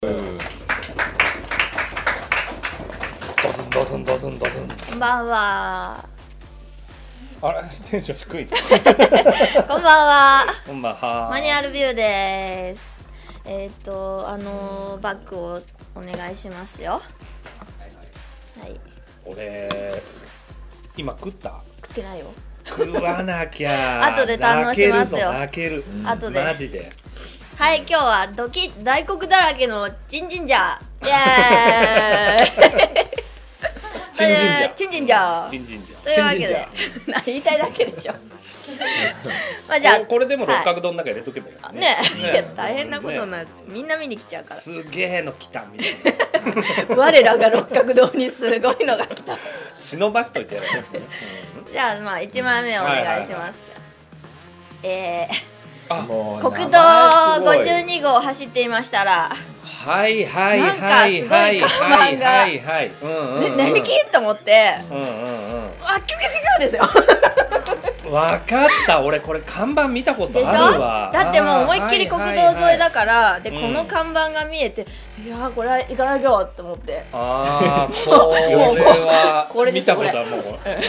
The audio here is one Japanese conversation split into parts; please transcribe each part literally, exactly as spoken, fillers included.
ドズンドズンドズンドズン。 こんばんは。 あれ、テンション低い。 こんばんは。 こんばんは。 マニュアルビューです。えっ、ー、とあのー、バッグをお願いしますよ。はい。 俺今食った？ 食ってないよ。 食わなきゃ。 後で堪能しますよ。 泣けるぞ、泣ける。うん、 後で。 マジで。 はい、今日はドキ大黒だらけのチンジンジャー。イエーイ。 チンジンジャー。 チンジンジャー。 チンジンジャー。 というわけで、言いたいだけでしょ。まあじゃあこれでも六角丼の中に入れとけばいいね。ね、大変なことになる。みんな見に来ちゃうから。 すげえの来たみたいな。我らが六角丼にすごいのが来た。 忍ばしといてやる。 じゃあまあ一枚目お願いします。えー、国道ごじゅうにごう走っていましたら。 はいはいはいはいはいはいはい。 何きと思って。 うんうんうん。 あ、キュキュキュですよ。 わかった、俺これ看板見たことあるわ。 だってもう思いっきり国道沿いだから、でこの看板が見えて、いやこれは行かなきゃって思って。 ああ、これはこれ見たことあるも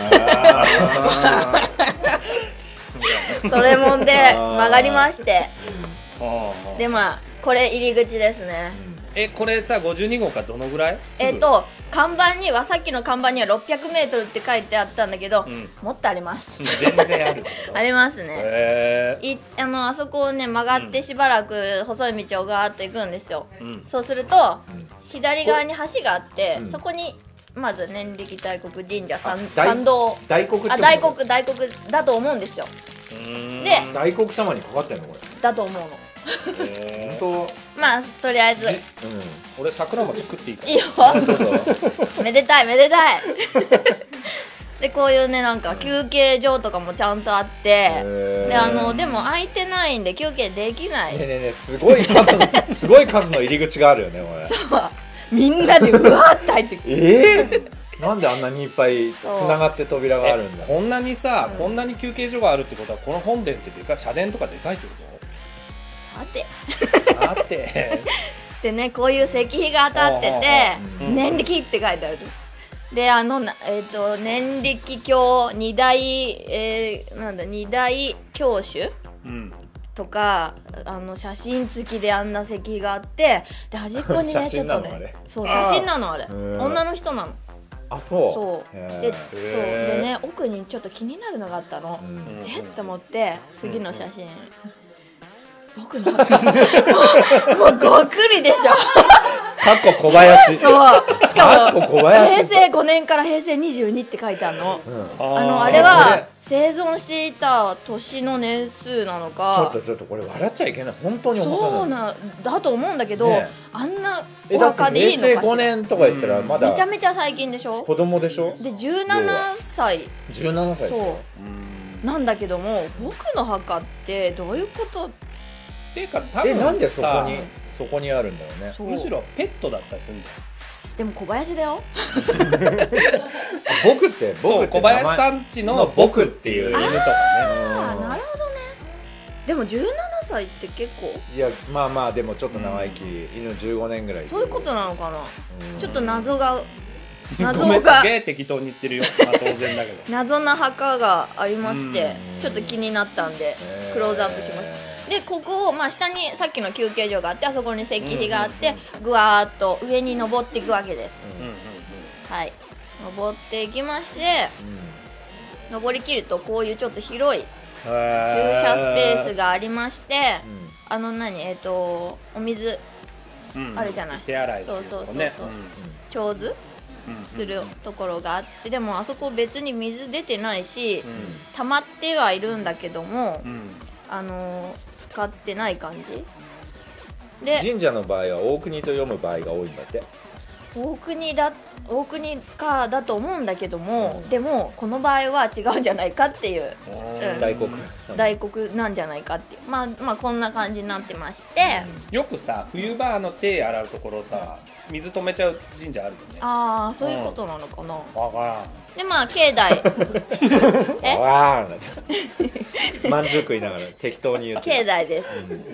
ん。それもんで曲がりまして。でまあこれ入り口ですね。 え、これさごじゅうにごうかどのぐらい？ えっと看板にはさっきの看板にはろっぴゃくメートルって書いてあったんだけど、うん、もっとあります。 全然ある。 ありますね。 へいあのあそこをね曲がってしばらく細い道をガーッと行くんですよ。うん、そうすると、うん、左側に橋があって、うん、そこにまず念力大黒神社参道。 大黒あ大黒大黒だと思うんですよ。 で大黒様にかかってんのこれ？ だと思うの。 本当。 まあとりあえず、うん、 俺桜餅食っていいか？ いいよ。めでたいめでたい。でこういうねなんか休憩所とかもちゃんとあって、であのでも空いてないんで休憩できない。 ねねねすごい数のすごい数の入り口があるよねこれ。 そうみんなでうわーって入ってくる。 えーなんであんなにいっぱいつながって扉があるんだ。 こんなにさ、うん、こんなに休憩所があるってことはこの本殿ってでかい、社殿とかでかいってこと？ さてさてでねこういう石碑が当たってて「念力」って書いてある。であのえっ、ー、と念力経二大えー、なんだ二大教主、うん、とかあの写真付きであんな石碑があって、で端っこにねちょっとねそう写真なのあれ女の人なの。 あそうそうでそうでね奥にちょっと気になるのがあったの。えっと思って次の写真。僕のもうごくりでしょ。 かっこ小林。 そうしかも小林平成ごねんから平成にじゅうにって書いてあるの。うん、あのあれは生存していた年の年数なのか。 ちょっとちょっとこれ笑っちゃいけない。本当に思ったそうなだと思うんだけど、ね、あんなお墓でいいのかしら。 平成ごねんとか言ったらまだ、 うん、めちゃめちゃ最近でしょ。 子供でしょ。 でじゅうななさい。 じゅうななさいそうなんだけども、僕の墓ってどういうこと？ っていうか多分えなんでそこにそこにあるんだろうね。 むしろペットだったりするんじゃん。 でも小林だよ。 僕って僕って小林さんちの僕っていう犬とかね。 ああなるほどね。でもじゅうななさいって結構。 いやまあまあでもちょっと長生き、うん、犬じゅうごねんぐらい。 そういうことなのかな。ちょっと謎が謎がすげえ適当に言ってるよ。まあ当然だけど。 謎な墓がありまして、ちょっと気になったんでクローズアップしました。でここを、まあ、下にさっきの休憩所があって、あそこに石碑があって、ぐわーっと上に登っていくわけです。はい登っていきまして、うん、登りきるとこういうちょっと広い駐車スペースがありまして、うん、あの何えっ、ー、とお水、うん、あるじゃない、 手洗いするとこね。そうそうそうそう、ちょうずするところがあって、でもあそこ別に水出てないし、うん、溜まってはいるんだけども、うん、あのー、使ってない感じで、神社の場合は大国と読む場合が多いんだって。 大国だ大国かだと思うんだけども、うん、でもこの場合は違うんじゃないかっていう、 うん、大黒大黒なんじゃないかっていう、まあまあこんな感じになってまして、 うん、よくさ冬場の手洗うところさ水止めちゃう神社あるよね。 ああそういうことなのかな。 わからん。 でまあ境内えわーんまんじゅう食いながら適当に言って境内です、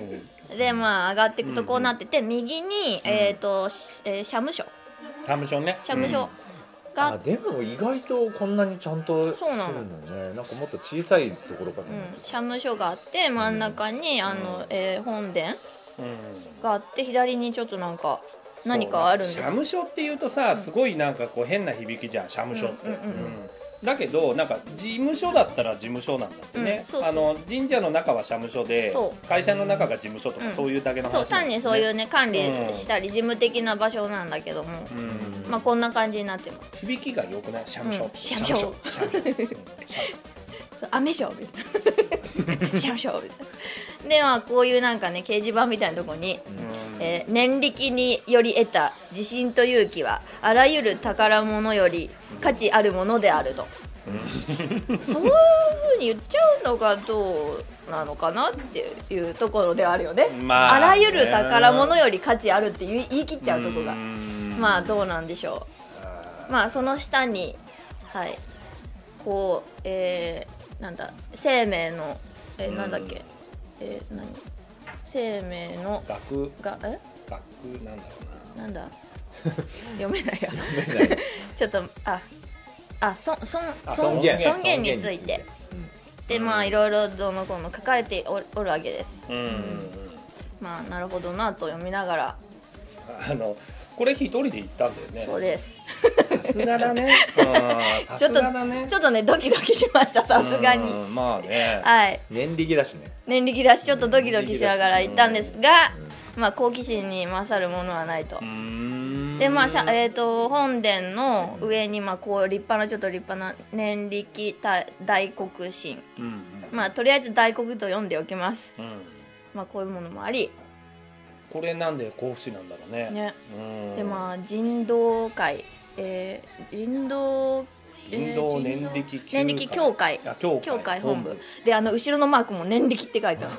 でまあ上がっていくとこうなってて、右に、えーとしえー、社務所社務所ね。 社務所が、 あでも意外とこんなにちゃんとそうなのしてるのね。なんかもっと小さいところかと思っうん、社務所があって真ん中に、あの、えー本殿うん。 があって左にちょっとなんか何かあるんです社務所っていうとさ、すごいなんかこう変な響きじゃん、社務所って。 うんうんうんうんだけどなんか事務所だったら事務所なんだってね、 うんそうそうあの神社の中は社務所でそ会社の中が事務所とうんかそういうだけの話そうなんだよね。 単にそういうね管理うんしたり事務的な場所なんだけども、 うんまあこんな感じになってます。 響きが良くない社務所、 うん社務所社務所そうアメショみたいな社務所みたいなでまあこういうなんかね掲示板みたいなとこに、 うんえー年力により得た自信と勇気はあらゆる宝物より価値あるものであると、そういう風に言っちゃうのがどうなのかなっていうところではあるよね、 まあねあらゆる宝物より価値あるって言い言い切っちゃうとこがうんまあどうなんでしょう。まあその下にはいこうえー、なんだ生命のえー、なんだっけ、えー、何生命の学がえ学なんだろうななんだ読めないや読めないちょっとああそそんあ尊尊厳尊厳についてでまあいろいろどうのこうの書かれておおるわけです。 うんまあなるほどなと読みながら、 あのこれ一人で行ったんだよね。 そうですさすがだね。うんさすちょっとがだね。 ちょっとねドキドキしましたさすがに。 うんまあね。 はい年力だしね。 年力だしちょっとドキドキしながら行ったんですが、まあ好奇心に勝るものはないと。 うんでまあしゃ、えー、と本殿の上にまあこう立派なちょっと立派な年力大大黒神、 うんうんまあとりあえず大黒と読んでおきます。 うんまあこういうものもありこれなんで甲府市なんだろうね。 ね。 うんでまあ人道会、えー、人道人道年力協会年力協会あ協会協会本部であの後ろのマークも年力って書いてあ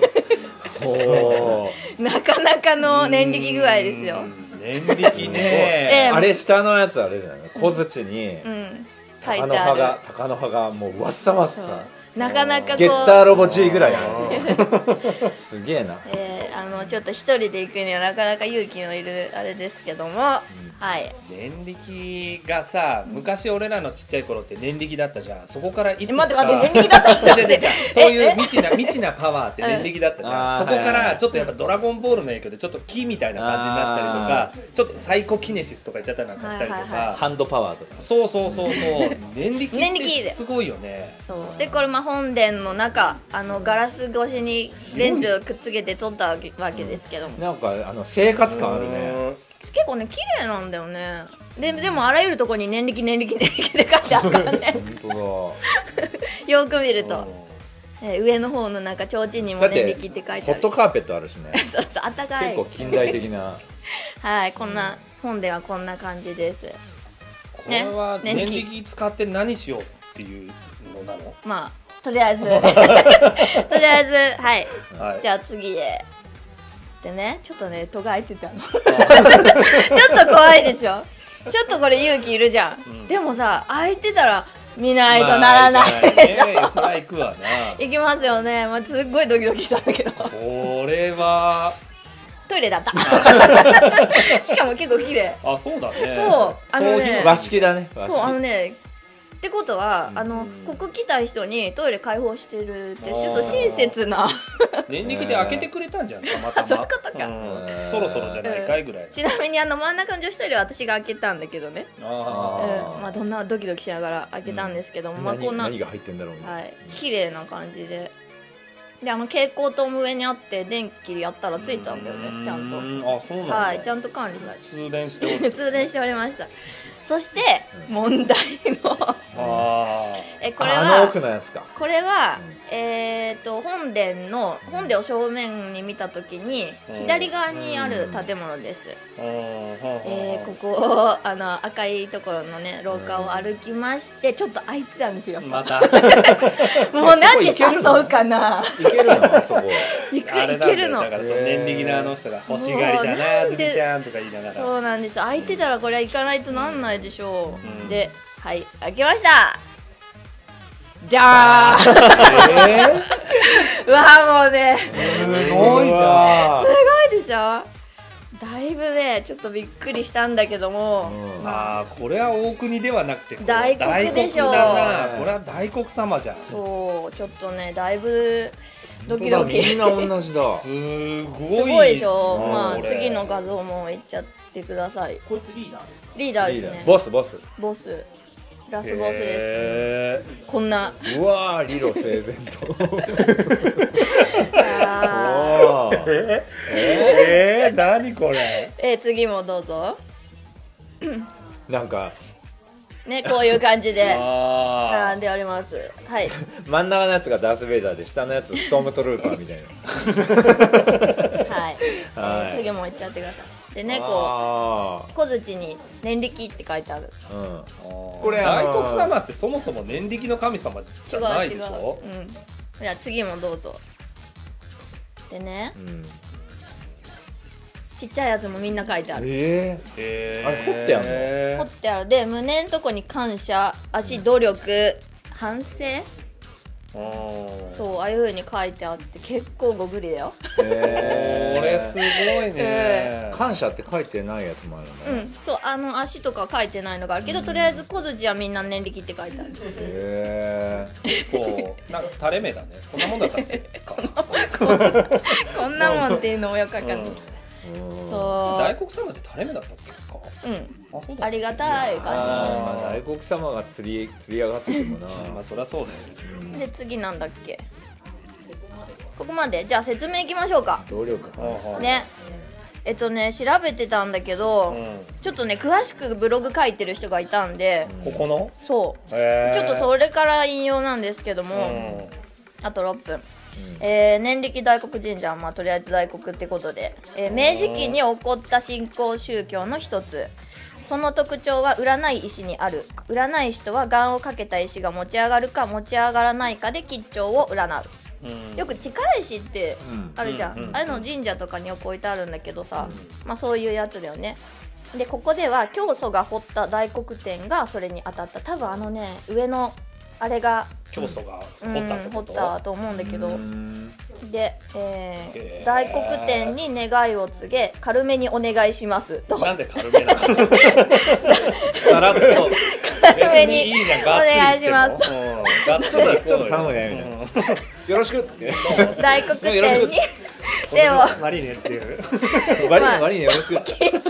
おるなかなかの年力具合ですよ。 うん年力ね。 えあれ下のやつあれじゃない小槌にうん書い鷹のてある葉が鷹の葉がもうわっさわっさなかなかこうゲッターロボ G ぐらいあるすげえな。 えー、あのちょっと一人で行くにはなかなか勇気のいるあれですけども、はい年力がさ、昔俺らのちっちゃい頃って年力だったじゃん。そこからいつえ待って待って年力だったんだって違う違う違うそういうえ未知な未知なパワーって年力だったじゃん。 うんそこかあーはいはいはいらちょっとやっぱドラゴンボールの影響でちょっと木みたいな感じになったりとか、ちょっとサイコキネシスとか言っちゃったりなんかしたりとか、 はいはいはハンドパワーとか。 そうそうそうそう年力年力でってすごいよね。 そうでこれまあ本殿の中あのガラス越しにレンズをくっつけて撮ったわけわけですけども、 なんかあの生活感あるね。 結構ね綺麗なんだよね。ででもあらゆるところに年力年力年力で書いてあるからね本よく見るうんと、えー上の方のなんか提灯にも当だ。だって年力って書いてホッあるしトカーペットあるしね。 そうそうあったかい結構近代的な。 はいこんな本ではこんな感じです。 これは年ね年力使って何しようっていうのなの？ まあとりあえずとりあえずはいはい。 じゃあ次へでねちょっとね戸が開いてたのちょっと怖いでしょ。ちょっとこれ勇気いるじゃん、 うんでもさ開いてたら見ないとならないでしょ、 まあそれは行くわな。 行きますよね、まあ、すっごいドキドキしたんだけどこれはトイレだったしかも結構綺麗あそうだね。 そうあのね和式だね。和式そうあのねってことは、 うんあのここ来た人にトイレ開放してるってちょっと親切な年力で開けてくれたんじゃんたまたま。 そういうことかうんそろそろじゃないかいぐらい。 ちなみにあの真ん中の女子トイレは私が開けたんだけどね、 あうんまあ、どんなドキドキしながら開けたんですけども、まあ、こんな、 何何が入ってんだろうね。 はい、綺麗な感じでであの蛍光灯も上にあって電気やったらついたんだよねちゃんとと。あそうなんだ。 はいちゃんと管理されて通電しておる。 通電しておりました。そして問題のあえこれあのは奥のやつか。 これは、えー、と本殿の本殿を正面に見た時にうん左側にある建物です、 あ。うんえー、ここあの赤いところのね廊下を歩きましてちょっと開いてたんですよ、 また。 もうなんで誘うかないけるのあそこ。 行くあれなんだよ行けるのだからその年力なあの人がそう欲しがりだなあなんでずみちゃんとか言いながら。 そうなんです開いてたらこれは行かないとなんないでしょう、 うんではい開けましたじゃーえうわもうねすごいじゃん。 すごいでしょ。だいぶねちょっとびっくりしたんだけども、 うんああこれは大国ではなくて大国でしょう。 大国だな。これは大国様じゃん。 そうちょっとねだいぶドキドキみんな同じだ。 すごいすごいでしょ。 あーまあこれ次の画像もいっちゃってください。 こいつリーダーリーダーですね。 ボスボス。 ボスラスボスです。 へこんなうわー理路整然と。 あーおーーえー、何これ。 えー次もどうぞ。 なんかねこういう感じであ並んでおります。はい真ん中のやつがダース・ベイダーで下のやつストームトルーパーみたいな。 はい。えはいー次もいっちゃってください。でねこあう小槌に年力って書いてある。 ーうんあここれあのー大国様ってそもそも年力の神様じゃないでしょ。 違う違う。うん。じゃあ次もどうぞ。でねうんちっちゃいやつもみんな書いてある。 ええあれ彫ってあんの彫ってある。で胸のとこに感謝、足努力、反省、 うそうああいう風に書いてあって結構ごぶりだよ。 ー、えこれすごいね。 感謝って書いてないやつもあるだね。 うんん、そうあの足とか書いてないのがあるけど、とりあえず小槌はみんな年力って書いてある。 へ結構なんか垂れ目だね。こんなもんだったっけか。 こんなもんっていうのもよくわかんない。 うんーそ大国様って垂れ目だったっけか。 う、うん、 あそうだ。 ありがたい感あーまあ大国様が釣り釣り上がっててもな。 まあそりゃそうだよね。 じ。で次なんだっけ。ここまでじゃあ説明いきましょうか。 努力か。 ね。えっとね調べてたんだけど、 うんちょっとね詳しくブログ書いてる人がいたんで、 ここの。 そうへーちょっとそれから引用なんですけども、 うんあとろっぷん、えー年力大黒神社は、まあ、とりあえず大黒ってことで、えー明治期に起こった新興宗教の一つ。その特徴は占い石にある。占い師とは願をかけた石が持ち上がるか持ち上がらないかで吉兆を占う。 うんよく力石ってあるじゃん、 うんうんああいうの神社とかによく置いてあるんだけどさ、まあそういうやつだよね。でここでは教祖が彫った大黒天がそれに当たった。多分あのね上のあれが教祖がうん掘ったって彫っこと。 たと思うんだけど、 うんで、えーへー大黒天に願いを告げ軽めにお願いしますとなんで軽めなの。 さらっと軽めに別いいじゃん。がっつりお願いしますと。うんがっつり行こうよ。 ちょっと頼むねみたいなうんよろしくって大黒天よろしくに手をマリーネっていう。 悪いね悪いねよろしく。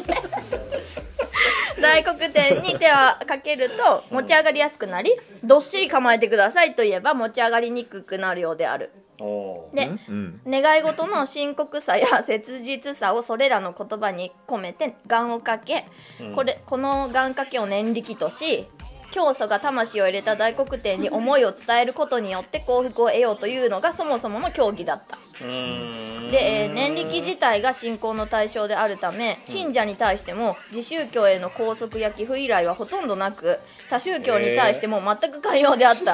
大黒天に手をかけると持ち上がりやすくなり、どっしり構えてくださいと言えば持ち上がりにくくなるようである。 おーで、 うん願い事の深刻さや切実さをそれらの言葉に込めて願をかけ、 うんこれこの願掛けを念力とし、教祖が魂を入れた大黒天に思いを伝えることによって幸福を得ようというのがそもそもの教義だった。 うーんで、えー念力自体が信仰の対象であるため、信者に対しても自宗教への拘束や寄付依頼はほとんどなく、他宗教に対しても全く寛容であった。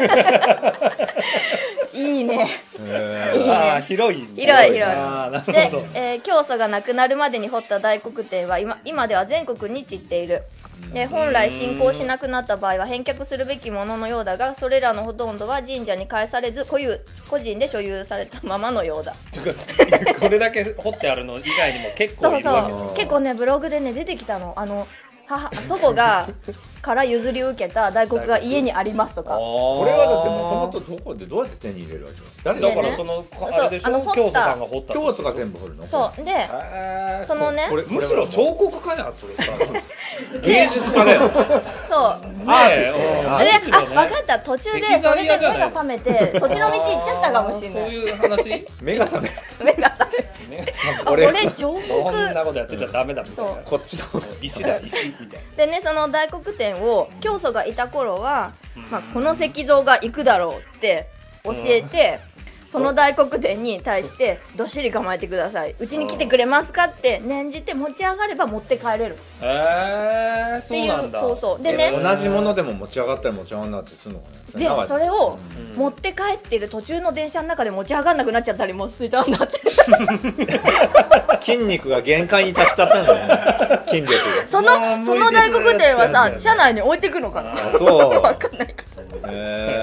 いいね。 へーいいねあー広いね。 広い広いあーなるでほど。、 えー教祖が亡くなるまでに彫った大黒天は今今では全国に散っている。で本来信仰しなくなった場合は返却するべきもののようだが、それらのほとんどは神社に返されず個有個人で所有されたままのようだ。 てかこれだけ掘ってあるの以外にも結構そういるわけそう結構ねブログでね出てきたの。あの母祖母がから譲り受けた大黒が家にありますとか。 ここれはだってもともとどこでどうやって手に入れるわけ？誰だがからそのそうあれでしあの掘ったょ教祖さんが掘った教祖が全部掘るの？ そうでへーそのねこれむしろ彫刻家やんそれさ。 芸術家だよ。 そうねえうんで、 むしろねあ、分かった途中でそれで目が覚めてそっちの道行っちゃったかもしれない。 そういう話。 目が覚め。 目が覚める。 目が覚めあ俺俺彫こんな刻ことやってちゃダメだみたいな。 こっちの。 石だ石みたいでね、その大黒天を教祖がいた頃は、まあ、この石像が行くだろうって教えて、その大黒天に対してどっしり構えてください、うちに来てくれますかって念じて持ち上がれば持って帰れるっな。へえていううそなんだ。 そうそうでねえ同じものでも持ち上がったり持ち上がらなかったりするのかね。 でなんかそれをうん持って帰ってる途中の電車の中で持ち上がんなくなっちゃったりもしてたんだって筋肉が限界に達したったんだね。筋力そのもう無理ですその大黒天はさって車内に置いてくのかなが。あ、そう。 わかんないかへ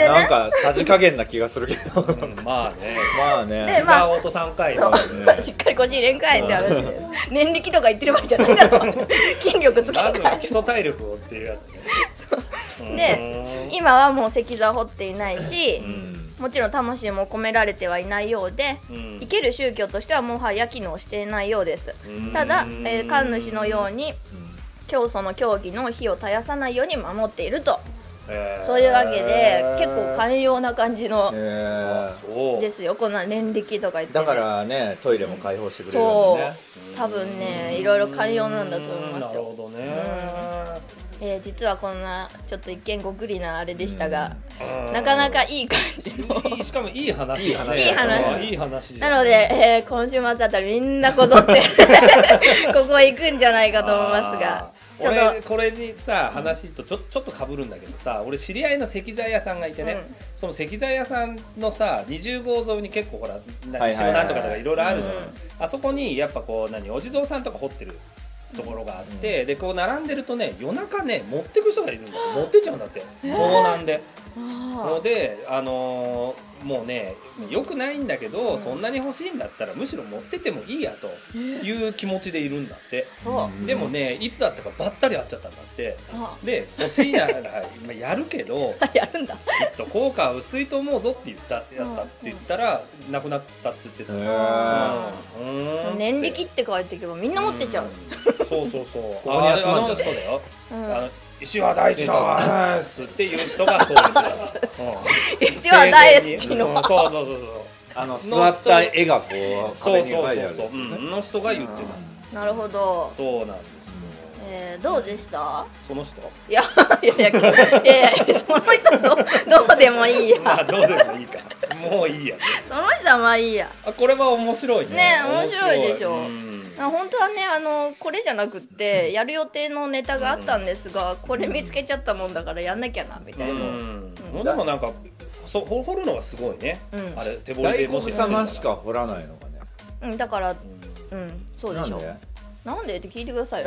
ねなんかさじ加減な気がするけどうんまあねまあねでまあ膝を落とさんかいまあねしっかり腰入れんかいって話で年力とか言ってる場合じゃないだろ筋力つけまるからずは基礎体力をっていうやつねで今はもう石座を彫っていないし、 うんもちろん魂も込められてはいないようで、 うん生ける宗教としてはもはや機能していないようです。 うんただ、えー神主のように教祖の教義の火を絶やさないように守っていると、 へーそういうわけで結構寛容な感じのえそうですよ。こんな念力とか言って、ね、 ーだからねトイレも開放してくれるんそうだね多分ねいろいろ寛容なんだと思いますよ。 なるほどねえー実はこんなちょっと一見ごくりなあれでしたが、 うんなかなかいい感じのいいしかもいい話いい話いい話うんいい話じゃんなので、えー今週末あたりみんなこぞってここへ行くんじゃないかと思いますが、 あーちょっと俺これにさ話とちょちょっとかぶるんだけどさ、俺知り合いの石材屋さんがいてね、 うんその石材屋さんのさにじゅう号沿いに結構ほらなはいはいはい西のなんとかとかいろいろあるじゃん、 うんあそこにやっぱこう何お地蔵さんとか掘ってるところがあって、でこう並んでるとね夜中ね持ってく人がいるんだよ、持ってっちゃうんだって盗難で。 あので、あのーもうねよくないんだけど、そんなに欲しいんだったらむしろ持ってってもいいやという気持ちでいるんだって。 ーそうでもねいつだったかばったり会っちゃったんだって。 あで欲しいなら今やるけどやるんだきっと効果は薄いと思うぞって言ったやったって言ったらなくなったって言ってた。 へうんーうーん念力って書いていけばみんな持ってっちゃう、 うんそうそうそうここに集まっちゃうああのそうだよ、 うんあの石は大事だですっていう人がそうですよ、うん石は大好きの、 うんそうそうそうそうあの座った絵がこうそうそう壁に書いてあるそうそう、うん、の人が言ってた。 なるほど、 そうなんですよ。 えー、どうでしたその人？ いやいやいやいやいやその人どどうでもいいやまあどうでもいいか。もういいやね。 その人はまあいいやあこれは面白いね。 ね面白いでしょうんあ本当はねあのこれじゃなくってやる予定のネタがあったんですが、これ見つけちゃったもんだからやんなきゃなみたいな、 うんもうでもなんかそう掘掘るのがすごいね。 うんあれ手彫りで大黒様しか掘らないのかねうん、だからううんそうでしょなんでなんでって聞いてくださいよ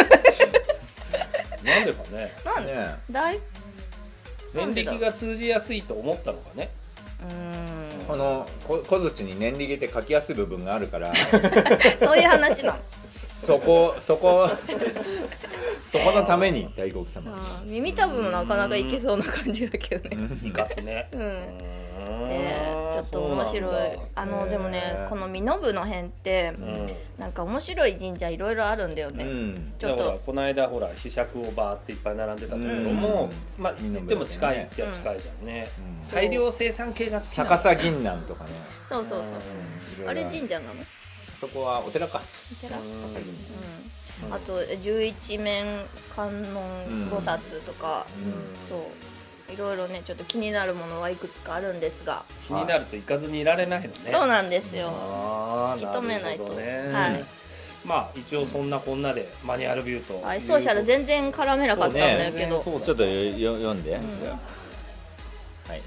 んなんでかね。 なんで、 ね大念力が通じやすいと思ったのかね。 うーんこのこ小槌に念力で書きやすい部分があるからそういう話なのそこそこそこのために大黒様あー耳たぶもなかなかいけそうな感じだけどね生かすね。 うんうんえーちょっと面白いあのでもねへーこの身延の辺ってうんなんか面白い神社いろいろあるんだようね、 んちょっとだからこの間ほらひしゃくをバーっていっぱい並んでたところも、まあ言っても近いっちゃ近いじゃんね、 うん大量生産系が好きなの逆さ銀杏とかねそうそうそう、 うんあれ神社なのそこはお寺かお寺、うんうんあと十一面観音菩薩とか、 うんそういろいろねちょっと気になるものはいくつかあるんですが、 気になると行かずにいられないのね。 そうなんですよ、 あー突き止めないとるほどねはいまあ一応そんなこんなでマニュアルビューとはい、ソーシャル全然絡めなかったんだけど、 そうねちょっとよ読んで、 んじゃあはい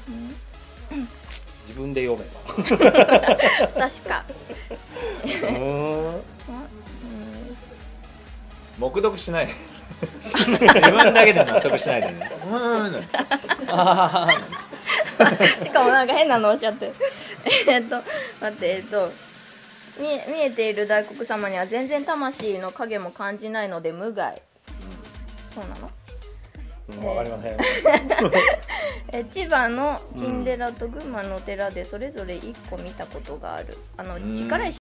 自分で読め確かとうん黙読しない自分だけで納得しないでねうんあしかもなんか変なのおっしゃってるえっと待ってえっと見え見えている大黒様には全然魂の影も感じないので無害、そうなのわかりませんえ千葉の陳寺と群馬の寺でそれぞれいっこ見たことがあるあのうん力石